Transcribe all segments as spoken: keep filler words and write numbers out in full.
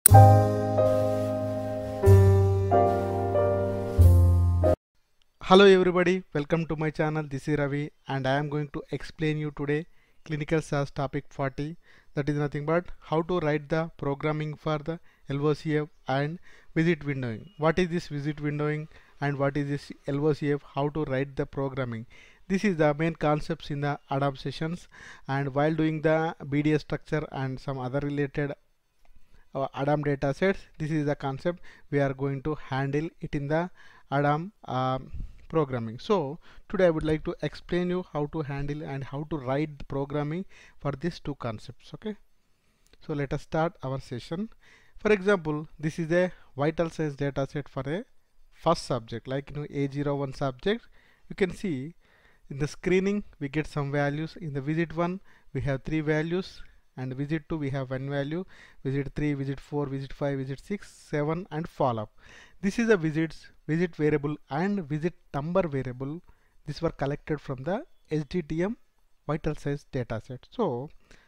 Hello everybody, welcome to my channel. This is Ravi and I am going to explain you today clinical SaaS topic forty, that is nothing but how to write the programming for the L O C F and visit windowing. What is this visit windowing and what is this L O C F, how to write the programming. This is the main concepts in the A D A M sessions, and while doing the B D S structure and some other related uh, A D A M data sets, this is the concept we are going to handle it in the A D A M um, programming. So today I would like to explain you how to handle and how to write the programming for these two concepts. Okay, so let us start our session. For example, this is a vital signs data set for a first subject, like you know A zero one subject. You can see in the screening we get some values. In the visit one we have three values, and visit two we have one value, visit three, visit four, visit five, visit six, seven, and follow up. This is a visits, visit variable and visit number variable. These were collected from the S D T M vital signs dataset. So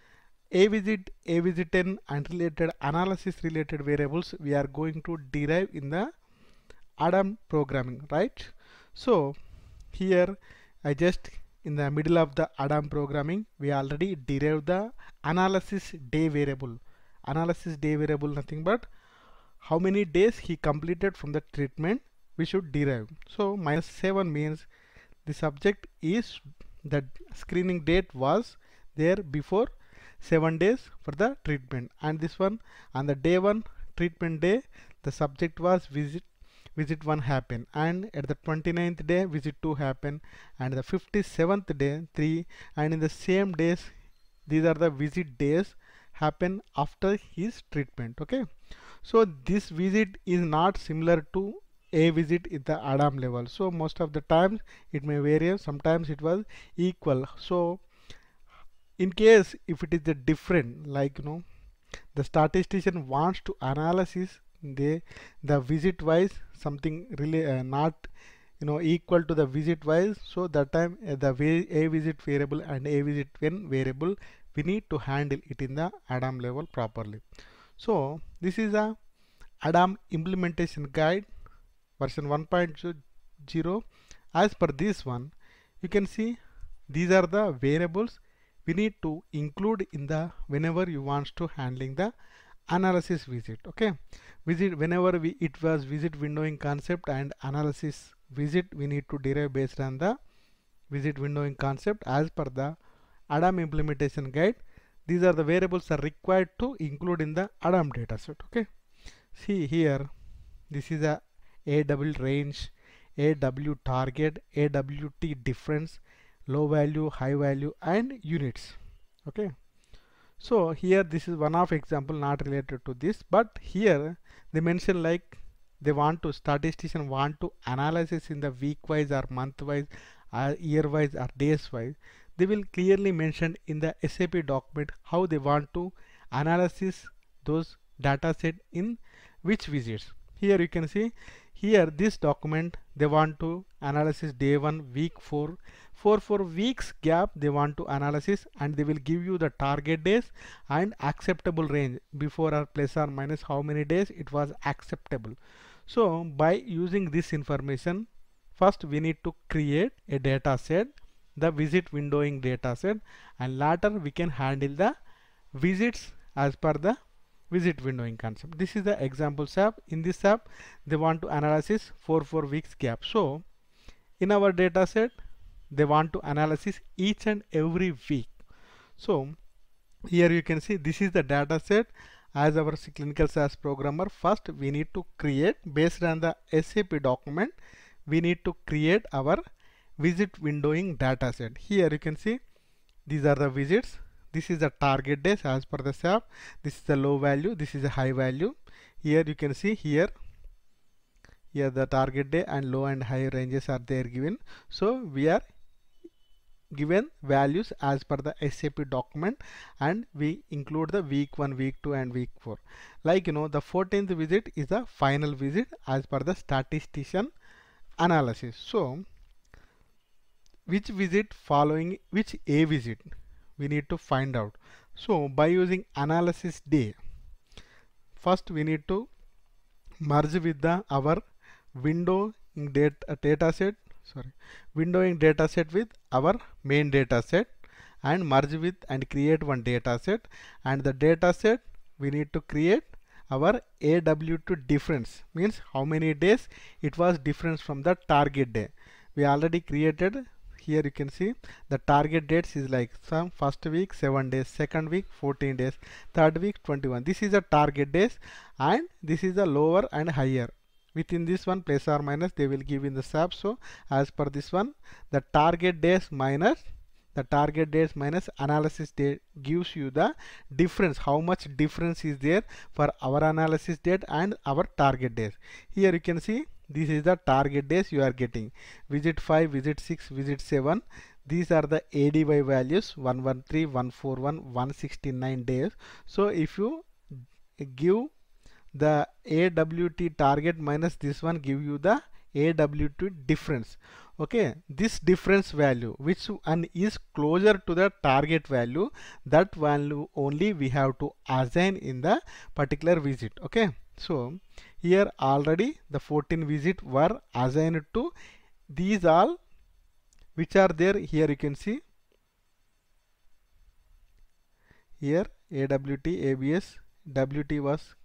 a visit, a visit ten and related analysis related variables we are going to derive in the A D A M programming, right? So here I just in the middle of the A D A M programming we already derived the analysis day variable. Analysis day variable nothing but how many days he completed from the treatment we should derive. So minus seven means the subject is, the screening date was there before seven days for the treatment, and this one on the day one treatment day the subject was visit visit one happen, and at the twenty-ninth day visit two happen, and the fifty-seventh day three, and in the same days these are the visit days happen after his treatment. Okay, so this visit is not similar to a visit at the A D A M level. So most of the times it may vary, sometimes it was equal. So in case if it is the different, like you know the statistician wants to analysis the the visit wise something really uh, not you know equal to the visit wise, so that time uh, the way a visit variable and a visit when variable we need to handle it in the A D A M level properly. So this is a A D A M implementation guide version one point zero. As per this one you can see these are the variables we need to include in the whenever you want to handling the analysis visit. Okay, visit whenever we it was visit windowing concept and analysis visit we need to derive based on the visit windowing concept as per the A D A M implementation guide. These are the variables are required to include in the A D A M dataset. Okay, see here this is a A W range, A W target, A W T difference, low value, high value, and units. Okay, so here this is one of example not related to this, but here they mention like they want to statistician want to analysis in the week wise or month wise or year wise or days wise. They will clearly mention in the S A P document how they want to analysis those data set in which visits. Here you can see here this document they want to analysis day one, week four, for four weeks gap they want to analysis, and they will give you the target days and acceptable range before or plus or minus how many days it was acceptable. So by using this information, first we need to create a data set, the visit windowing data set, and later we can handle the visits as per the visit windowing concept. This is the example app. In this app they want to analysis for four weeks gap. So in our data set they want to analysis each and every week. So here you can see this is the data set. As our clinical SaaS programmer, first we need to create based on the S A P document we need to create our visit windowing data set. Here you can see these are the visits. This is the target days as per the S A P. This is the low value. This is a high value. Here you can see here here the target day and low and high ranges are there given. So we are given values as per the S A P document, and we include the week one, week two, and week four. Like you know the fourteenth visit is the final visit as per the statistician analysis. So which visit following which A visit we need to find out. So by using analysis day, first we need to merge with the our window in data, data set sorry windowing data set with our main data set and merge with and create one data set, and the data set we need to create our A W T difference, means how many days it was difference from the target day. We already created. Here you can see the target dates is like some first week seven days, second week fourteen days, third week twenty-one. This is the target days, and this is the lower and higher. Within this one, plus or minus, they will give in the S A P. So as per this one, the target days minus the target days minus analysis date gives you the difference, how much difference is there for our analysis date and our target days. Here you can see this is the target days you are getting. Visit five, visit six, visit seven. These are the A D Y values one thirteen, one forty-one, one sixty-nine days. So if you give the A W T target minus this one, give you the A W T difference. Okay, this difference value which one is closer to the target value, that value only we have to assign in the particular visit. Okay, so here already the fourteen visit were assigned to these all which are there. Here you can see here A W T, A B S, W T was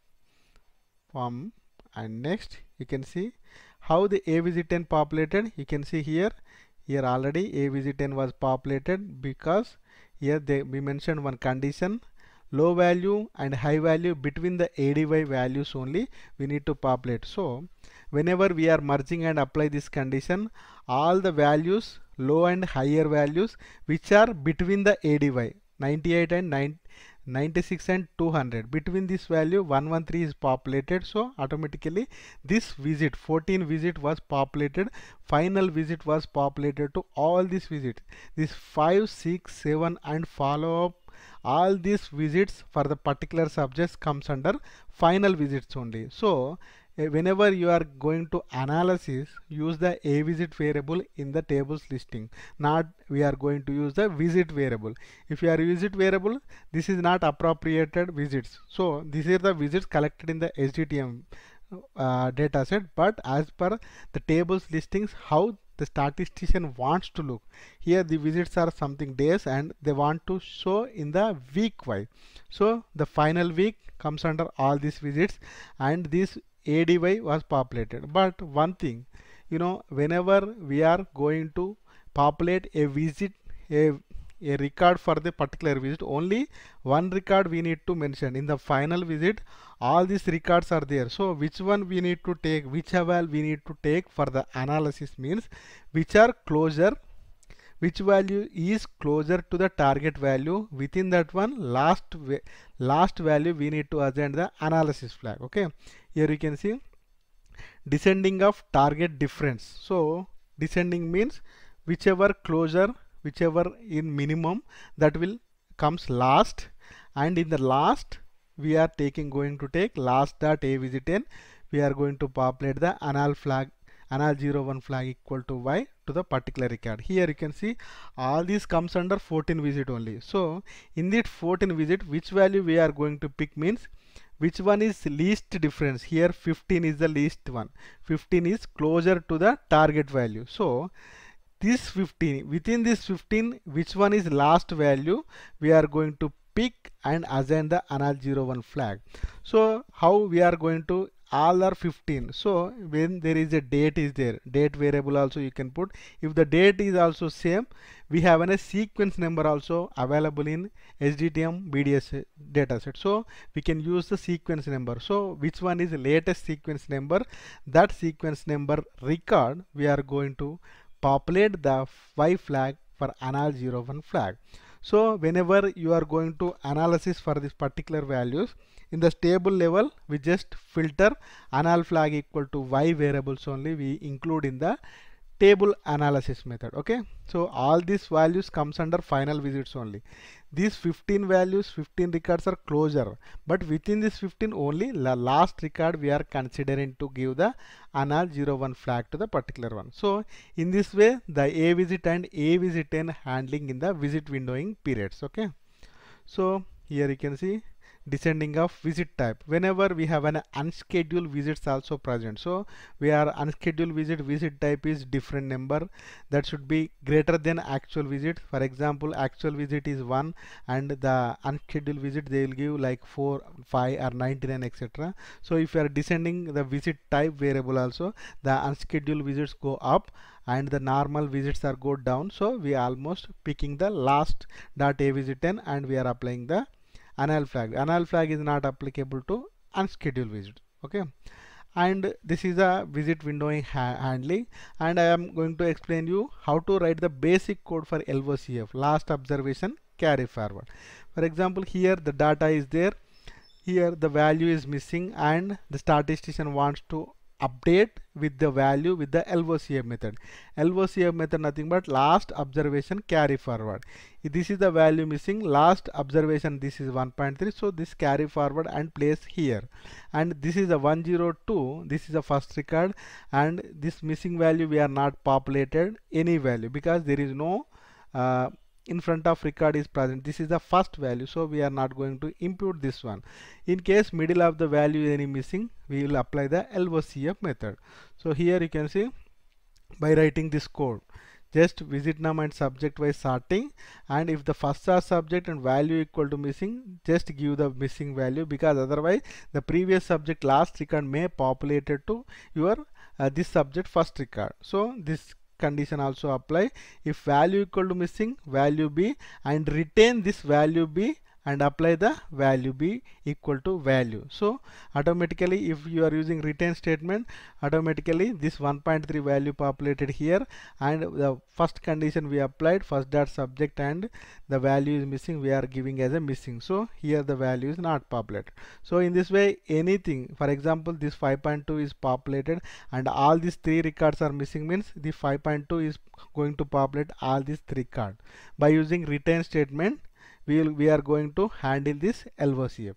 formed, and next you can see how the A visit ten populated. You can see here here already A visit ten was populated because here they we mentioned one condition, low value and high value between the A D Y values only we need to populate. So whenever we are merging and apply this condition, all the values low and higher values which are between the A D Y ninety-eight and ninety-six and two hundred, between this value one thirteen is populated. So automatically this visit fourteen visit was populated, final visit was populated to all these visits. This five, six, seven and follow up, all these visits for the particular subjects comes under final visits only. So whenever you are going to analysis, use the A visit variable in the tables listing, not we are going to use the visit variable. If you are visit variable, this is not appropriated visits. So these are the visits collected in the S D T M uh, data set, but as per the tables listings, how the statistician wants to look. Here the visits are something days and they want to show in the week wise. So the final week comes under all these visits, and this A D Y was populated. But one thing, you know, whenever we are going to populate a visit, a, a record for the particular visit, only one record we need to mention. In the final visit, all these records are there. So which one we need to take, which eval we need to take for the analysis means which are closer, which value is closer to the target value. Within that one, last last value we need to assign the analysis flag. Okay, here you can see descending of target difference. So descending means whichever closer, whichever in minimum, that will comes last, and in the last we are taking going to take last dot A visit ten. We are going to populate the anal flag, anal zero one flag equal to y to the particular record. Here you can see all this comes under fourteen visit only. So in that fourteen visit, which value we are going to pick means which one is least difference. Here fifteen is the least one. fifteen is closer to the target value. So this fifteen, within this fifteen, which one is last value, we are going to pick and assign the anal zero one flag. So how we are going to, all are fifteen. So when there is a date is there, date variable also you can put. If the date is also same, we have a sequence number also available in S D T M B D S dataset. So we can use the sequence number. So which one is the latest sequence number, that sequence number record we are going to populate the Y flag for anal zero one flag. So whenever you are going to analysis for this particular values, in the table level we just filter anal flag equal to Y variables only we include in the table analysis method. Okay, so all these values comes under final visits only. These fifteen values, fifteen records are closer, but within this fifteen only the last record we are considering to give the anal zero one flag to the particular one. So in this way the A visit and A visit ten handling in the visit windowing periods. Okay, so here you can see descending of visit type. Whenever we have an unscheduled visits also present, so we are unscheduled visit, visit type is different number that should be greater than actual visit. For example, actual visit is one and the unscheduled visit they will give like four, five or ninety-nine, etc. So if you are descending the visit type variable also, the unscheduled visits go up and the normal visits are go down. So we are almost picking the last dot a visit ten and we are applying the null flag. Null flag is not applicable to unscheduled visit. Okay, and this is a visit windowing ha handling, and I am going to explain you how to write the basic code for L O C F, last observation carry forward. For example, here the data is there, here the value is missing and the statistician wants to update with the value with the L O C F method. L O C F method nothing but last observation carry forward. This is the value missing, last observation this is one point three, so this carry forward and place here, and this is a one zero two, this is the first record, and this missing value we are not populated any value because there is no uh, in front of record is present. This is the first value, so we are not going to impute this one. In case middle of the value is any missing, we will apply the L O C F method. So here you can see by writing this code, just visit num and subject wise sorting, and if the first are subject and value equal to missing, just give the missing value because otherwise the previous subject last record may populated to your uh, this subject first record. So this condition also apply. If value equal to missing, value B, and retain this value B and apply the value B equal to value. So automatically if you are using retain statement, automatically this one point three value populated here, and the first condition we applied first dot subject and the value is missing, we are giving as a missing, so here the value is not populated. So in this way anything, for example this five point two is populated and all these three records are missing, means the five point two is going to populate all these three cards. By using retain statement we will we are going to handle this L O C F.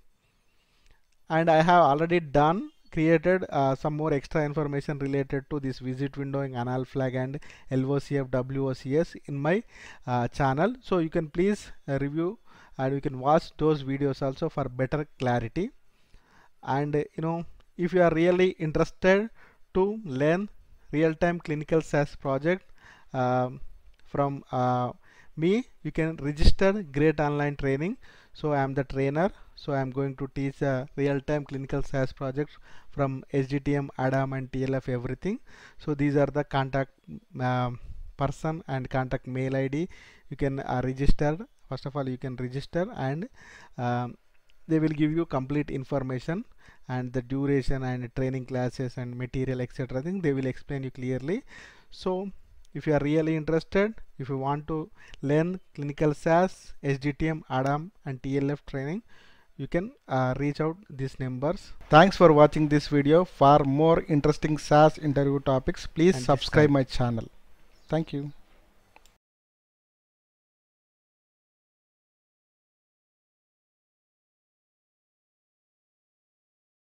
And I have already done created uh, some more extra information related to this visit windowing, null flag and L O C F, W O C S in my uh, channel, so you can please uh, review and you can watch those videos also for better clarity. And uh, you know, if you are really interested to learn real-time clinical SAS project um, from uh, me, you can register Great Online Training. So I am the trainer, so I am going to teach a real-time clinical SAS project from H D T M, A D A M and T L F everything. So these are the contact uh, person and contact mail I D. You can uh, register. First of all you can register, and um, they will give you complete information and the duration and training classes and material, etc. I think they will explain you clearly. So if you are really interested, if you want to learn clinical SAS, H D T M, A D A M and T L F training, you can uh, reach out these numbers. Thanks for watching this video. For more interesting SAS interview topics, please and subscribe my channel. Thank you.